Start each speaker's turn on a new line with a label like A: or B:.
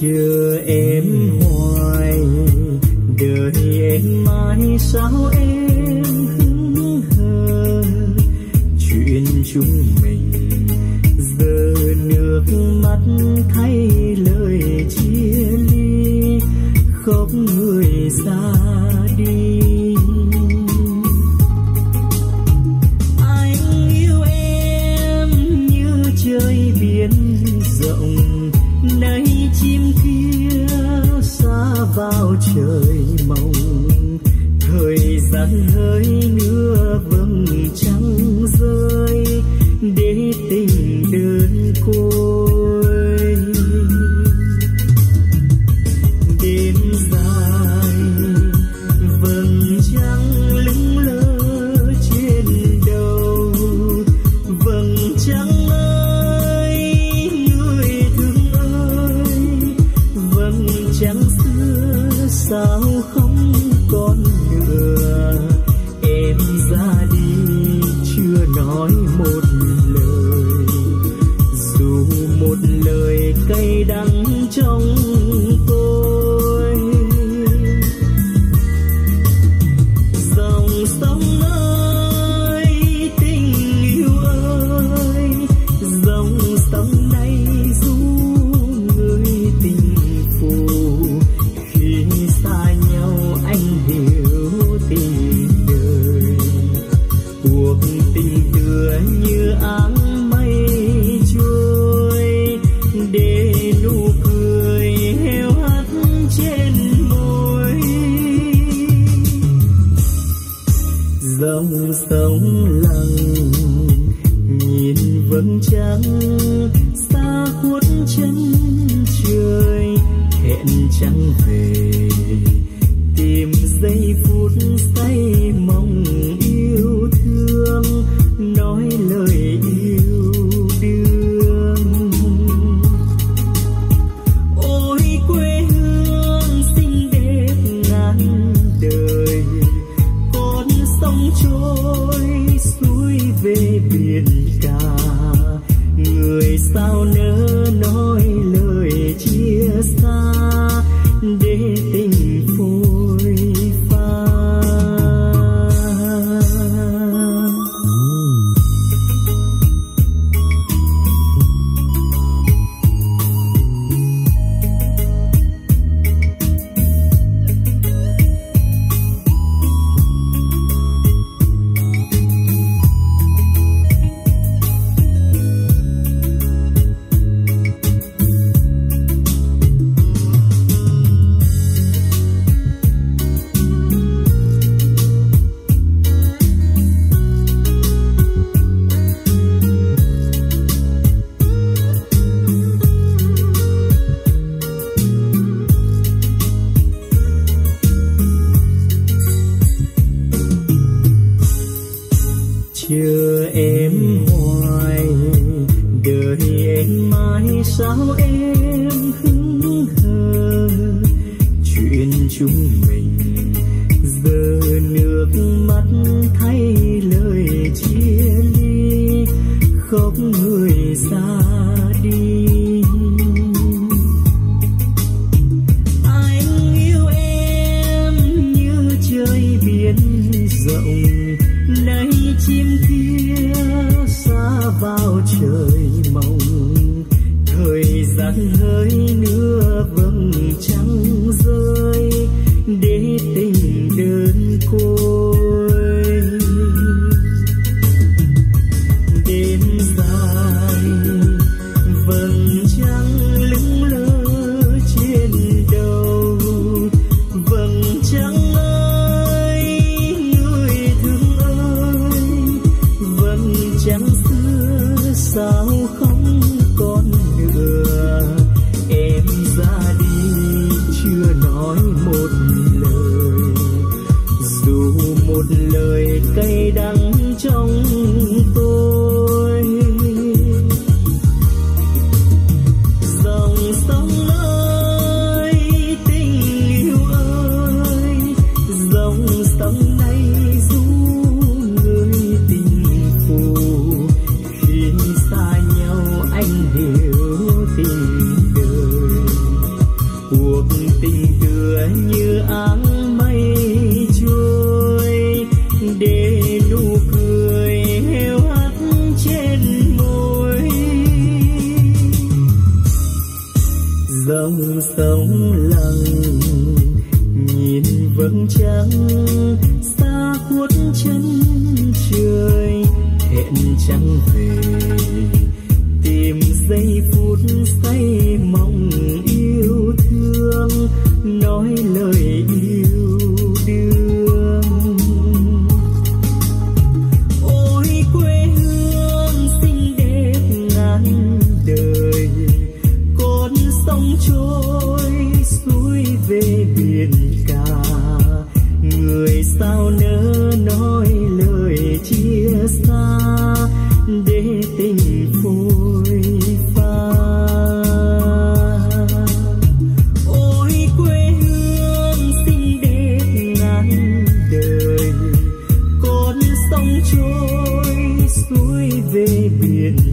A: chờ em hoài, đợi em mãi sao em hững hờ. Chuyện chúng mình giờ nước mắt thay lời chia ly, khóc người ra đi. Anh yêu em như trời biển rộng, nay chim kia xa vào trời mộng. Thời gian hơi nữa vầng trăng rơi, để tình đơn côi. Đêm dài vầng trăng lững lờ trên đầu. Vầng trăng ơi, người thương ơi, vầng trăng xưa sao không còn nữa. Em ra đi chưa nói một lời, dù một lời cay đắng trong tôi. Dòng sông ơi, tình yêu ơi, dòng sông này ru người tình phù. Khi xa nhau anh hiểu tình đời, cuộc tình tựa như áng mây trôi, để nụ cười heo hắt trên môi. Dòng sông lặng nhìn vầng trăng xa khuất chân trời, hẹn trăng về tìm giây phút say mong yêu thương, nói lời yêu đương. Ôi quê hương xinh đẹp ngàn đời, con sông trôi xuôi về biển cả. Người sao nỡ nói lời chia xa, để tình phôi pha. Chờ em hoài, đợi em mãi sao em hững hờ. Chuyện chúng mình giờ nước mắt thay lời chia ly, khóc người ra đi. Anh yêu em như trời biển rộng, nay chim kia xa vào trời mộng. Thời gian hơi nữa vầng trăng rơi, để tình đơn côi. Đêm dài vầng trăng lững lờ trên đầu. Vầng trăng ơi, người thương ơi, vầng trăng xưa sao không còn nữa. Em ra đi chưa nói một lời, dù một lời cay đắng trong tôi. Dòng sông ơi, tình yêu ơi, dòng sông này ru người tình phù. Khi xa nhau anh hiểu tình đời, sông lặng nhìn vầng trăng xa khuất chân trời, hẹn trăng về tìm giây phút say mong yêu thương, nói lời yêu đương. Ôi quê hương xinh đẹp ngàn đời, con sông trôi suối về biển cả, người sao nỡ nói lời chia xa để tình phôi pha. Ôi quê hương xinh đẹp ngàn đời, con sông trôi suối về biển